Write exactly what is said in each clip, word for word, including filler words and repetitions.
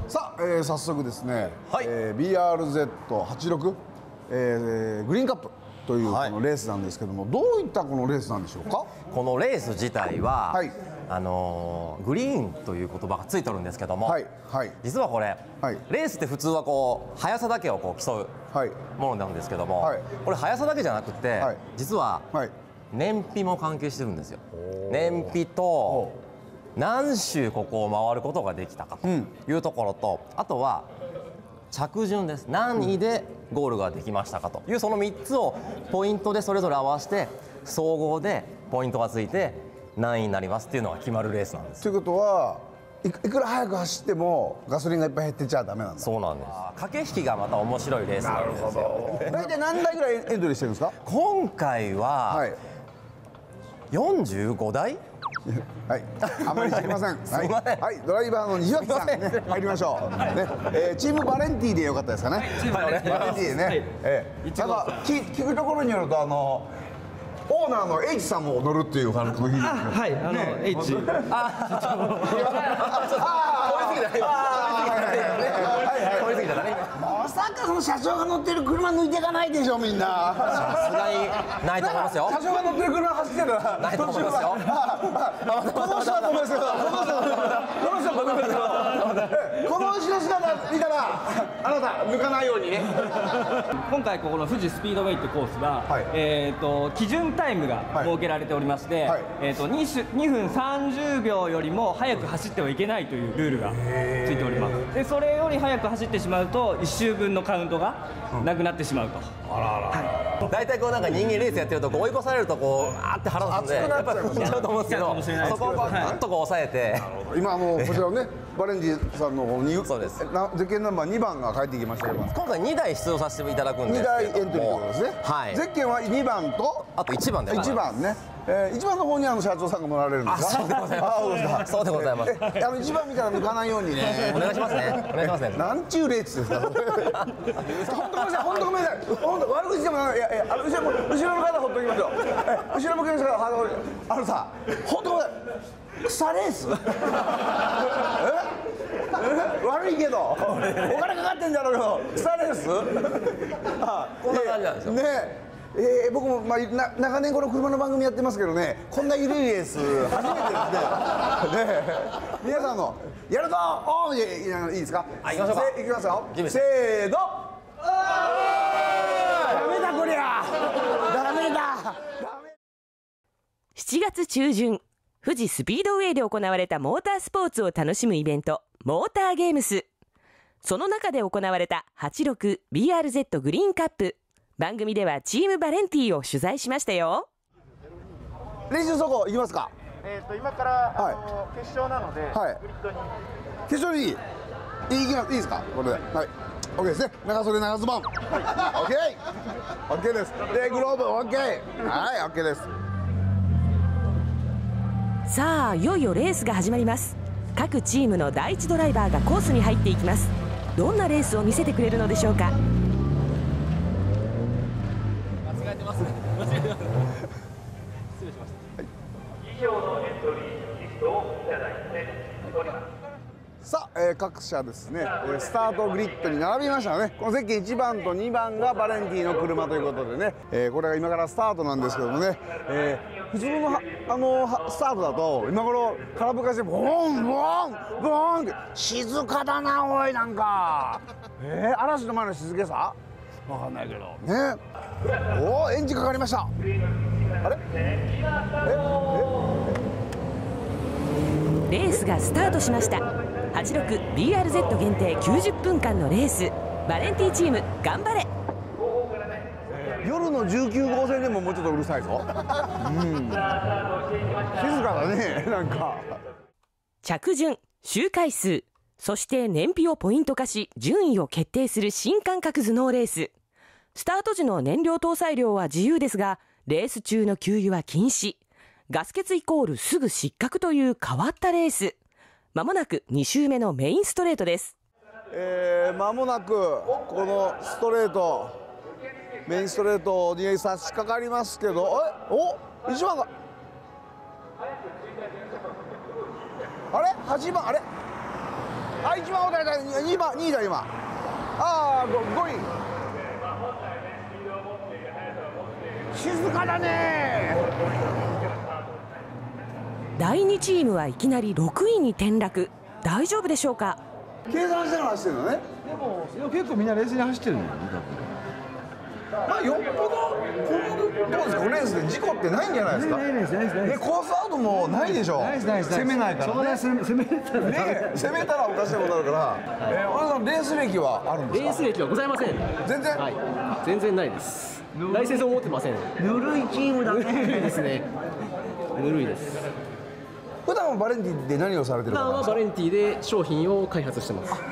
さあ、えー、早速ですね、 はい、 えー、ビーアールゼットはちじゅうろく、えー、グリーンカップというこのレースなんですけども、はい、どういったこのレースなんでしょうか。 このレース自体は、はい、あのー、グリーンという言葉がついてるんですけども、はいはい、実はこれ、はい、レースって普通はこう速さだけをこう競うものなんですけども、はい、これ速さだけじゃなくて、はい、実は燃費も関係してるんですよ。燃費と何周ここを回ることができたかというところと、うん、あとは着順です。何位でゴールができましたかというそのみっつをポイントでそれぞれ合わせて総合でポイントがついて何位になりますっていうのが決まるレースなんです。 ということはいくら速く走ってもガソリンがいっぱい減ってっちゃダメなんだ。 そうなんです。駆け引きがまた面白いレースなんですよ。 大体何台ぐらいエントリーしてるんですか。 今回は、はい、よんじゅうごだいはい、あまり知りません。はい、はい、ドライバーの西脇さんね、入りましょう。ね、えー、チームバレンティでよかったですかね。チームバレンティでね。はい、えー、なんか聞聞くところによるとあのオーナーの H さんも乗るっていう話も聞いてます。 はい、あの H。ああ、通り過ぎたね。 まさかその社長が乗ってる車抜いていかないでしょみんな。 さすがにないと思いますよ。 社長が乗ってる車走ってるらないと思いますよ。 この人だと思いますけど、この人この人だと思いますけど、この後ろ姿見たらあなた抜かないようにね。 今回ここの富士スピードウェイってコースは、はい、えっと基準タイムが設けられておりまして、はい、えっとにふんさんじゅうびょうよりも速く走ってはいけないというルールがついております。でそれより速く走ってしまうといっ周分のカウントがなくなってしまうと。あらあら。はい。 大体こうなんか人間レースやってるとこう追い越されるとこうあーって腹立つんでやっぱり踏んじゃうと思うんですけど、そこをバッとこう抑えて。 今あのこちらねバレンティさんのにそうです。ゼッケンナンバーにばんが帰ってきましたけど、 今回にだい出場させていただくんですけども、 にだいエントリーということですね。はい。ゼッケンはにばんとあといちばんで。 いちばんね。えー、いちばんの方にあの社長さんが乗られるんですか。 そうでございます。そうでございます。 あのいちばん見たら抜かないようにね。 お願いしますね。お願いしますね。 なんちゅうレースですか。本当ごめんなさい。本当ごめんなさい。本当悪口でもない。いやいやあの後ろ後ろの方ほっときますよ。後ろ向きの人があのさ本当ごめんなさい。草レース。悪いけどお金かかってんだろうけど草レース。 こんな感じなんですよ。 ね。えー、僕も、まあ、な長年この車の番組やってますけどね、こんな緩いレース初めてですね。ね皆さんのやるぞおーいやいいですか。 あ、行きましょうか。 いきますよ。せーの。ダメだこりゃ。ダメだ。 しちがつ中旬、富士スピードウェイで行われたモータースポーツを楽しむイベント、モーターゲームス。その中で行われたはちじゅうろくビーアールゼット グリーンカップ。番組ではチームバレンティを取材しましたよ。 練習走行行きますか。 えっと今からあの決勝なので、はい、グリッドに決勝にいいいいいいですかこれで。はい。オッケーですね。長袖長ズボン。オッケー。オッケーです。でグローブオッケー。はいオッケーです。 さあいよいよレースが始まります。各チームの第一ドライバーがコースに入っていきます。どんなレースを見せてくれるのでしょうか。 間違えてますね。間違えてます。失礼しました。はい、以上のエントリーリストをいただいております。 さあ、えー、各社ですね、えー、スタートグリッドに並びましたね。このゼッケンいちばんとにばんがバレンティの車ということでね、えー、これが今からスタートなんですけどもね、えー、普通のはあのー、スタートだと今頃空ぶかしてボーンボーンボーンって静かだなおいなんか、えー、嵐の前の静けさわかんないけどね。おおエンジンかかりました。あれええレースがスタートしました。はちじゅうろくビーアールゼット 限定きゅうじゅっぷんかんのレース、バレンティチーム頑張れ。 夜のじゅうきゅうごうせんでももうちょっとうるさいぞ。うん静かだねなんか。 着順、周回数、そして燃費をポイント化し順位を決定する新感覚頭脳レース。スタート時の燃料搭載量は自由ですが、レース中の給油は禁止。ガス欠イコールすぐ失格という変わったレース。まもなくに周目のメインストレートです。 えー、まもなくこのストレートメインストレートに差し掛かりますけど、えおいちばんがあれはちばんあれああ一番遅れたにばんにいだ今ああごい静かだね。 だいにチームはいきなりろくいに転落。大丈夫でしょうか。 計算しながら走ってるのね。 でも結構みんな冷静に走ってるのよね。 まあよっぽどこのどうですかレースで事故ってないんじゃないですか。 ないですないですないです。 コースアウトもないでしょ。 ないですないです。 攻めないからね。 攻めたらね攻めたらおかしなことあるから。えー、小田さんレース歴はあるんですか。 レース歴はございません。 全然。 はい。全然ないです。ライセンスを持ってません。 ぬるいチームだね。 ぬるいですね。ぬるいです。 普段はバレンティで何をされてる普か。 段はバレンティで商品を開発してます。はい。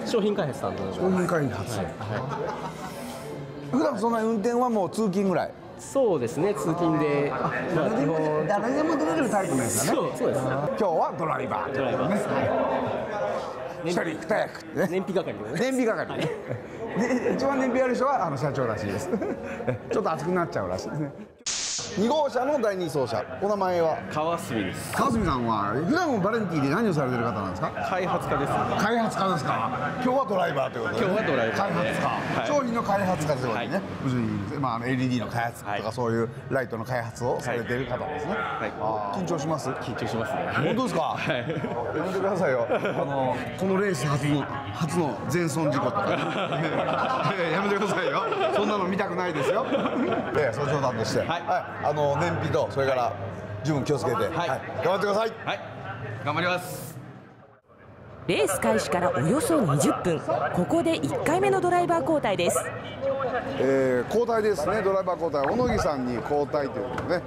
商品開発担当です。 商品開発。 はい。 普段そんな運転はもう通勤ぐらい。 そうですね。通勤で。 まあ基本誰でも出れるタイプのやつだね。 そうそうです。 今日はドライバー。 ドライバーです。 一人二役ね。 燃費係でね。 燃費係。で一番燃費ある人はあの社長らしいです。ちょっと熱くなっちゃうらしいですね。に号車のだいに走者、お名前は川澄です。 川澄さんは普段もバレンティーで何をされてる方なんですか。 開発家です。 開発家ですか。今日はドライバーということで、 今日はドライバー開発家、 はい、 商品の開発家ということでね、 はい、 要するに、まあ、あの エルイーディー の開発とか、はい、そういうライトの開発をされている方ですね、はい、あ緊張します。 緊張しますね。 本当ですか。はい、やめてくださいよ。あのこのレース初の初の全損事故とかやめてくださいよ。そんなの見たくないですよ。ええ、そう冗談として、はい、はい、あの燃費とそれから十分気をつけて、はい、はい、頑張ってください。 はい、頑張ります。 レース開始からおよそにじゅっぷん、ここでいっかいめのドライバー交代です。 えー、交代ですね。ドライバー交代、小野木さんに交代ということでね。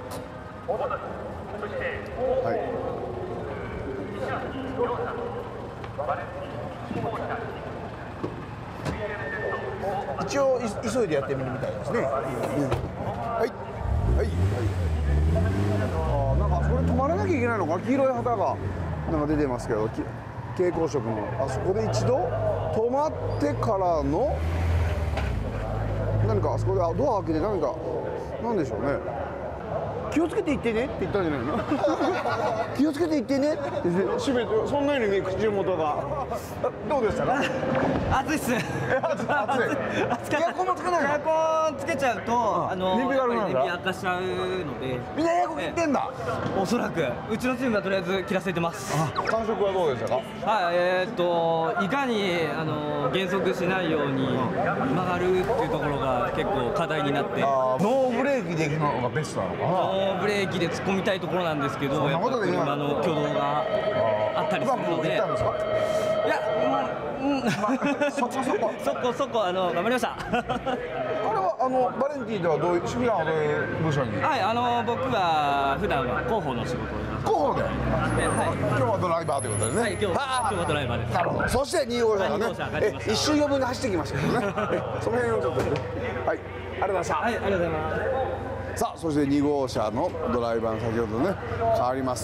はい。一応急いでやってみるみたいですね。はいはいはい。ああ、なんかこれ止まらなきゃいけないのか。黄色い旗がなんか出てますけど、蛍光色のあそこで一度止まってからの何かあそこでドア開けて何かなんでしょうね。気をつけて行ってねって言ったんじゃないの。気をつけて行ってねって閉めて、そんなように口元がどうでしたか。 暑いっす。暑い。 エアコンもつけないの。 エアコンつけちゃうと、あの燃費が悪くなるんだ。 燃費悪化しちゃうので。 みんなエアコン切ってんだ。 おそらくうちのチームはとりあえず切らせてます。 感触はどうでしたか。 はい、えー、っといかにあの減速しないように曲がるっていうところが結構課題になって。 ノーブレーキで行くのがベストなのかな。 ノーブレーキで突っ込みたいところなんですけど、やっぱ車の挙動があったりするので。いや、うん、 そこそこそこそこあの頑張りました。 これはあのバレンティーではどういう守備はどういう部署に。 はい、あの僕は普段は広報の仕事をやります。 広報で。はい。今日はドライバーということでね。 はい、今日今日はドライバーです。 なるほど。そしてに号車がね、え一周余分に走ってきましたけどね。その辺をちょっとね。はい。ありがとうございました。 はい、ありがとうございます。 さあ、そしてに号車のドライバー先ほどね変わります。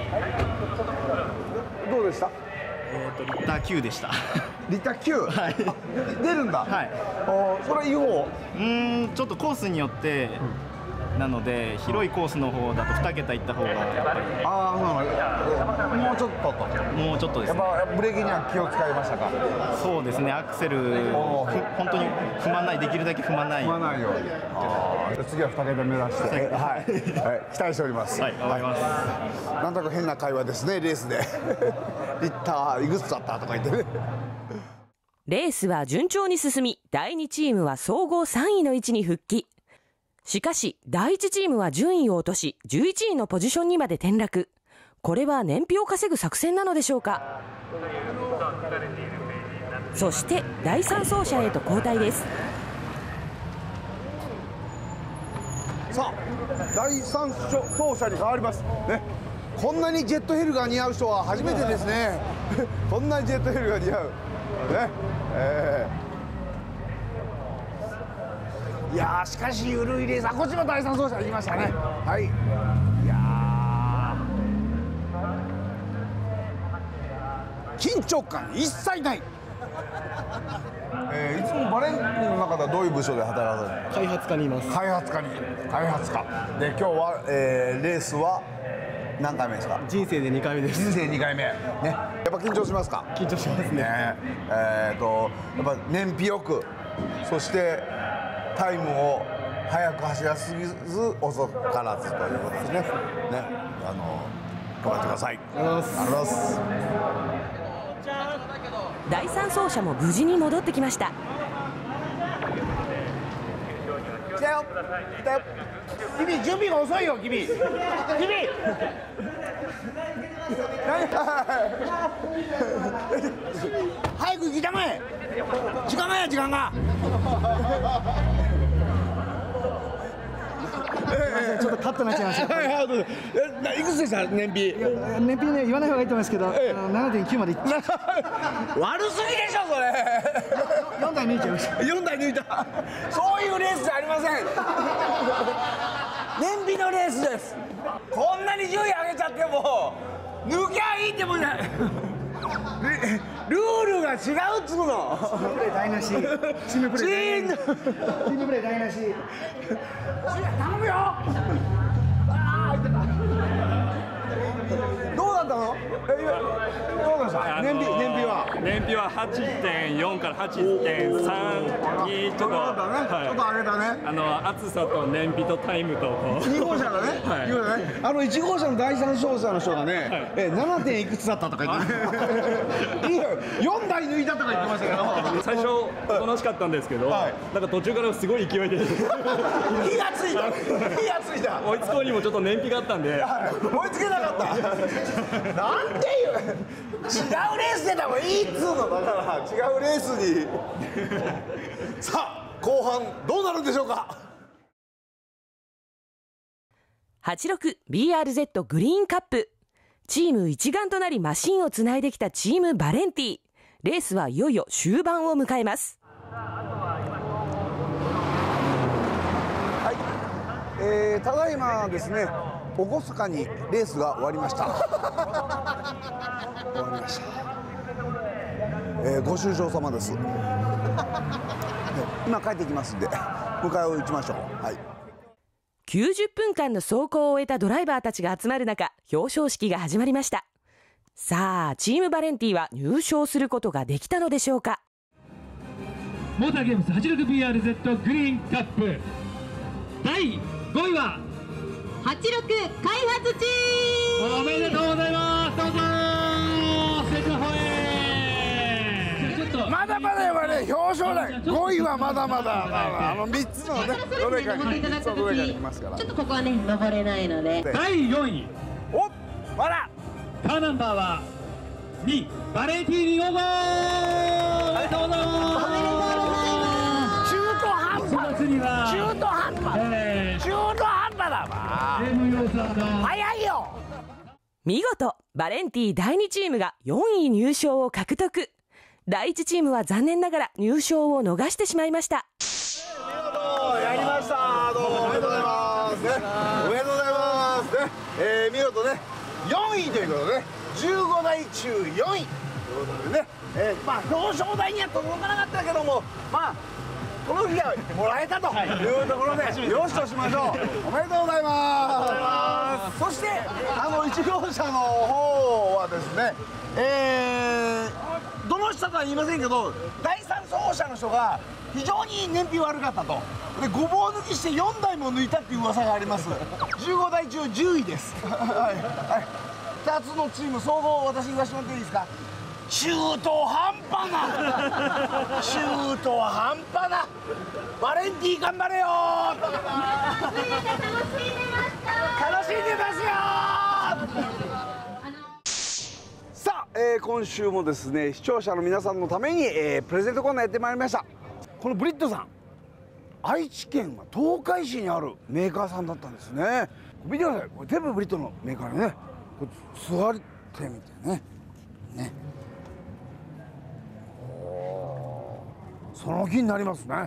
どうでした。 えっとリッターきゅうでした。 リッターきゅう。はい。出るんだ。 はい。 おそれはいい方。 うんちょっとコースによって。なので広いコースの方だとに桁いった方がやっぱりああそうなの。もうちょっとともうちょっとですね。 やっぱブレーキには気を使いましたか。 そうですね。アクセル本当に踏まない、できるだけ踏まない踏まないように。ああ次はに桁目指して、はい、はい、期待しております。 はい、頑張ります。 なんとなく変な会話ですね。レースでリッターいくつだったとか言ってね。 レースは順調に進み、だいにチームは総合さんいの位置に復帰。しかしだいいちチームは順位を落としじゅういちいのポジションにまで転落。これは燃費を稼ぐ作戦なのでしょうか。そしてだいさん走者へと交代です。 さあだいさん走者に変わりますね。こんなにジェットヘルが似合う人は初めてですね。こんなにジェットヘルが似合うね、えーいやーしかしゆるいレース、あこっちもだいさん走者行きましたね。はい。いや緊張感一切ない。えー、いつもバレンティンの中ではどういう部署で働かれる。 開発課にいます。 開発課に開発課で今日は、えー、レースは何回目ですか？ 人生でにかいめです。 人生にかいめね。やっぱ緊張しますか？ 緊張しますね。 ねえー、とやっぱ燃費よく、そしてタイムを速く走らすぎず遅からずということですね。ね、あの頑張ってください。ありがとうございます。 だいさん走者も無事に戻ってきました。 来たよ、来たよ。君準備が遅いよ、君。君。早く行きたまえ。時間がや時間が。 ちょっとカットになっちゃいました。 いくつでした燃費？ 燃費ね言わない方がいいと思いますけど、ななてんきゅうまでいっちゃ悪すぎでしょそれ。 よんだい抜いちゃいました。 よんだい抜いた。そういうレースじゃありません。燃費のレースです。こんなに順位上げちゃっても抜きゃいいってもんじゃない。ルールが違うっつうの。 チームプレー台無し。チームプレーチームプレー台無し。 頼むよ。どうだったの？え、どうでした？燃費燃費は？ 燃費は はちてんよん から はちてんさん にちょっと、 はい、ちょっと上げたね。 あの暑さと燃費とタイムとこうに号車がね、はい、に号車ね、あのいち号車のだいさん走者の人がね、はい、えななてんいくつだったとか言っていいよ、よんだい抜いたとか言ってましたけど、 最初楽しかったんですけど、はい、なんか途中からすごい勢いで火がついた火がついた追いつこうにもちょっと燃費があったんで、 はい、追いつけなかったなんていう違うレース出た方がいいっつうのだから違うレースにさあ後半どうなるんでしょうか。 はちじゅうろくビーアールゼット グリーンカップ、チーム一丸となりマシンをつないできたチームバレンティ。レースはいよいよ終盤を迎えます。 はい、えー、ただいまですね厳かにレースが終わりました終わりました、えー、ご愁傷様です、ね、今帰ってきますんで迎えを打ちましょう。はい、 きゅうじゅっぷんかんの走行を終えたドライバーたちが集まる中、表彰式が始まりました。さあチームバレンティは入賞することができたのでしょうか。 モーターゲームズ はちじゅうろくビーアールゼット グリーンカップだいごいははちじゅうろく開発チーム。 おめでとうございます。どうぞステージの方へ。 まだまだやばいね、表彰台ごいはまだまだあのみっつのねどれかにみっつのどれかに来ますから、 ちょっとここはね登れないので。 だいよんい、 おっまだカーナンバーはにバレンティーニご号。ありがとうございます。 中途半端中途半端、えー、中途半端だわ。早いよ。 見事バレンティ第にチームがよんい入賞を獲得。だいいちチームは残念ながら入賞を逃してしまいました。 見事やりました。どうもおめでとうございますね。おめでとうございますね。えー、見事ねよんいということでね、じゅうごだいちゅうよんいということでね、えー、まあ表彰台には届かなかったけども、まあこの日はもらえたというところで、よしとしましょう。おめでとうございます。そしてあのいち号車の方はですね、えー、どの人かは言いませんけど、だいさん走者の人が非常に燃費悪かったと。でごぼう抜きしてよんだいも抜いたっていう噂があります。じゅうごだいちゅうじゅういです。はい、はい、ふたつのチーム総合私言わせてもらっていいですか。中途半端な中途半端なバレンティ頑張れよ。楽しんでますよ。さあ、えー、今週もですね視聴者の皆さんのために、えー、プレゼントコーナーやってまいりました。このブリットさん、愛知県は東海市にあるメーカーさんだったんですね。見てください、これ全部ブリットのメーカーでね、これ座ってみてねね、その気になりますね。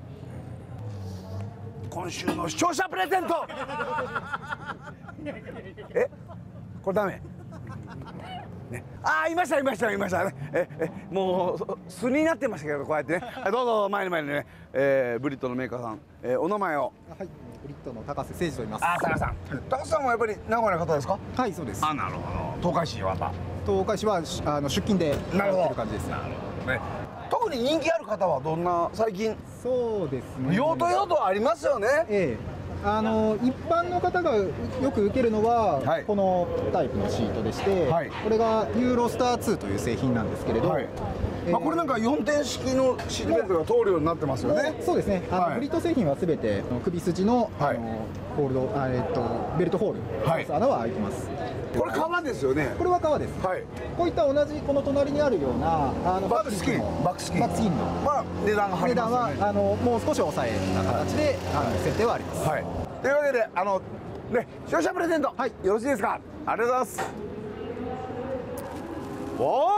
今週の視聴者プレゼントえこれダメね、ああいましたいましたいましたね。ええもう素になってましたけどこうやってね。どうぞ前に前にね、えー、ブリットのメーカーさん、えー、お名前を。 はい。ブリットの高瀬誠二と言います。 あ、高瀬さん。高瀬さんもやっぱり名古屋の方ですか？ はい、そうです。 あ、なるほど。東海市はま東海市はあの出勤でなるほど。 る感じです。なるほどね。特に人気ある方はどんな最近？ そうですね。 用途用途ありますよね。 ええ。あの一般の方がよく受けるのは、はい、このタイプのシートでして、はい、これがユーロスターツーという製品なんですけれど、はい、 えー、まあこれなんかよんてん式のシートベルトが通るようになってますよね。 そうですね。あの、はい、ブリット製品はすべて首筋の、はい、あのホールド、あえっとベルトホール、はい、穴は開いてます。 これ革ですよね。 これは革です。はい。こういった同じこの隣にあるようなあのバックスキン、バックスキン、 バックスキンのまあ値段が張りますよね。 値段はあのもう少し抑えた形で、あの設定はあります。はい。 というわけで、あのね、視聴者プレゼント、はい、よろしいですか。ありがとうございます。おお。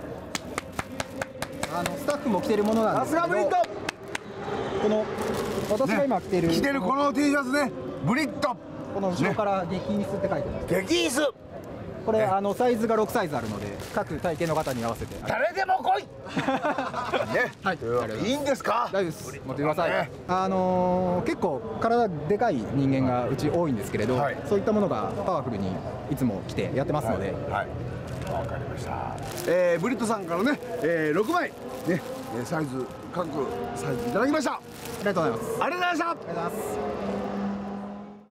あのスタッフも着てるものなんですけど。 さすがブリット。 この私が今着てる、 ね、着てるこの T シャツね、ブリット。 この後ろから激椅子って書いてます。 激椅子。 これ、ね、あのサイズがろくサイズあるので、各体型の方に合わせて。 誰でも来い。ね、 はい。 いいんですか。 大丈夫です。持ってください。ね、あのー、結構体でかい人間がうち多いんですけれど、はい、そういったものがパワフルにいつも来てやってますので。 はい。わ、はい、かりました。えー、ブリットさんからね、えー、ろくまいね、サイズ各サイズいただきました。ありがとうございます。 ありがとうございました。 ありがとうございます。